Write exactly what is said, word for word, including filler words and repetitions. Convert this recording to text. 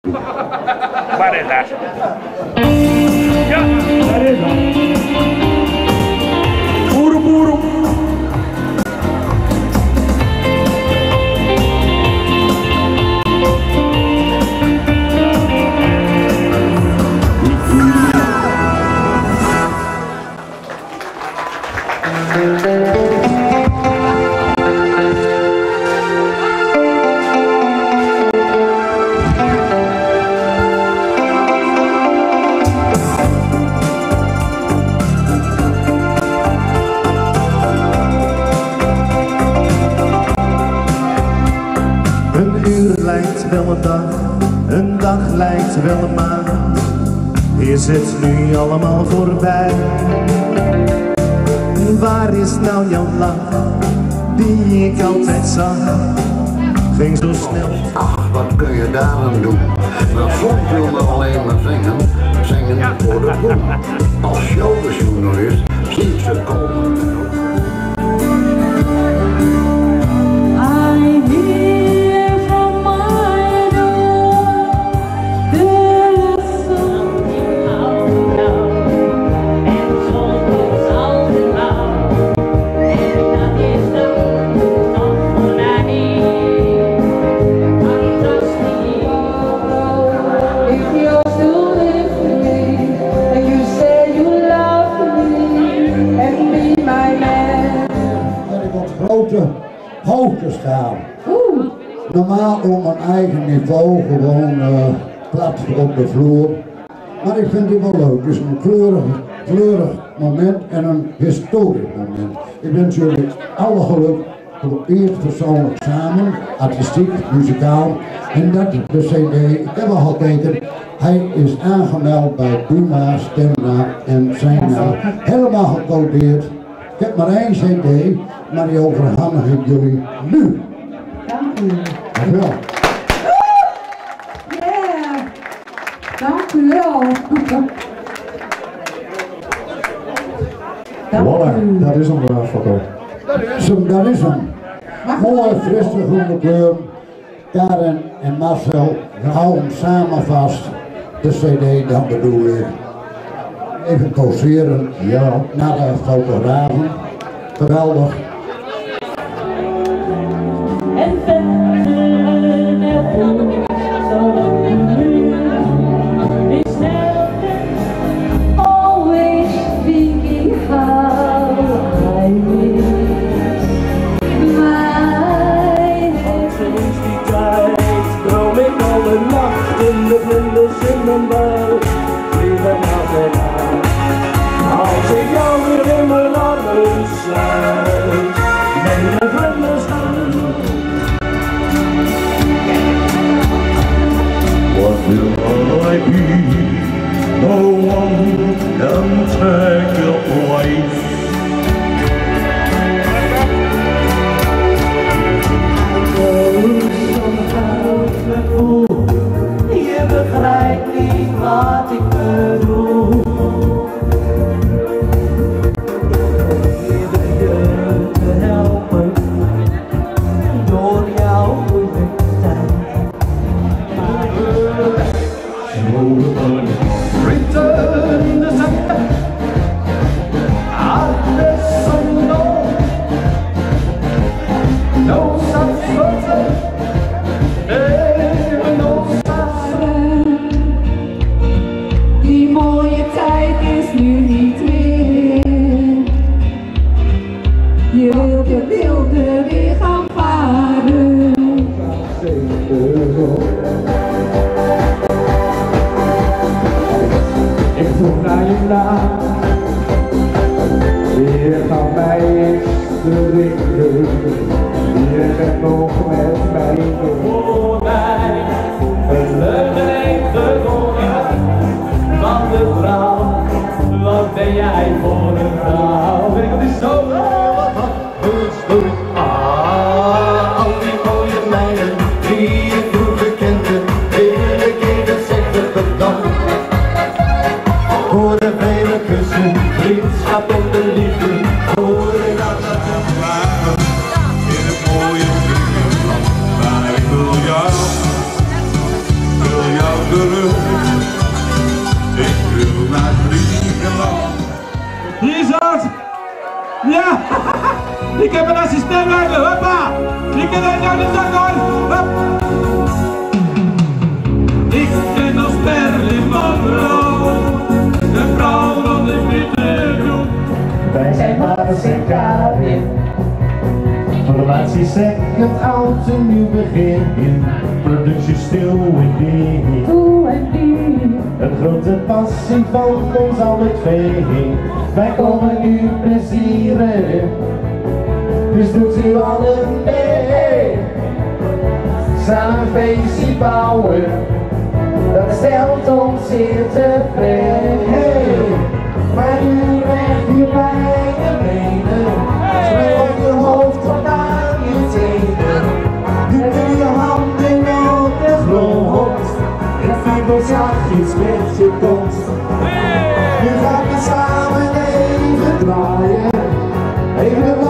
Waar is dat? Ja, daar is dat. Boeren, boeren. Wel een dag, een dag lijkt wel een maand. Is het nu allemaal voorbij? Waar is nou jouw lach, die ik altijd zag? Ging zo snel. Ach, wat kun je daar aan doen? Maar soms wil men alleen maar zingen, zingen voor de boem. Als showbezoener zie ik ze komen. Hoogte staan. Normaal op mijn eigen niveau, gewoon uh, plat op de vloer. Maar ik vind het wel leuk. Het is een kleurig, kleurig moment en een historisch moment. Ik wens jullie alle geluk voor eerst persoonlijk samen, artistiek, muzikaal. En dat de cd, ik heb al gekeken, hij is aangemeld bij Buma, Stemna en zijn naam helemaal gecodeerd. Ik heb maar één cd, maar die overhandig ik jullie nu. Dank u. Dank u wel. Yeah. Dank u wel. Voilà, dat is hem braaf foto. Dat is hem, dat is hem. Mooie, frisse, groene kleur. Karen en Marcel, hou hem samen vast. De cd, dan bedoel ik. Even poseren, ja, naar de fotografen. Geweldig. En verder ervoor, zolang nu is always thinking how I miss my head. Sinds die tijd droom ik alle nachten de vlinders in mijn buik vliegen af en aan. Als ik jou weer in mijn armen sluit, neem de vlinders aan. What will I be? No one can take your place. Je begrijpt niet wat ik bedoel. Probeer je te helpen door jouw moeilijke tijd. Maar Return the scepter, Anderson, no, no such person, never no such. Die mooie tijd is nu niet meer. Je wilt je wilde weer gaan varen. Ik vroeg naar je naam, weer gaan mij eens drinken. Je bent nog met mij voor mij. Een leuke even van de vrouw. Wat ben jij voor een vrouw? Ben ik op die sofa? Ah, al die mooie meiden die ik vroeger kende, wil ik even zeggen bedankt. Voor de vele kussen, vriendschap en de liefde, voor de dag dat we waren in het mooie Griekenland. Maar ik wil jou, wil jou terug. Ik wil naar Griekenland. Richard! Ja! Ik heb een assistent uit, hoppa! Ik ken het nou de zak hoor! Hop! Ik ken als Marilyn Monroe, de vrouw van de witte groep. Wij zijn Mars en Karin. Formatie second, oud en nieuw begin. Productie stil en diep. Het grote passie van ons alle twee. Wij komen u plezieren, dus doet u allen mee. Samen een feestje bouwen, dat stelt ons zeer tevreden. Maar nu recht hier bij de benen, schrijf op je hoofd tot aan je tenen. Nu doe je handen op de grond, en vier zachtjes met je kont. Nu gaan we samen even draaien, even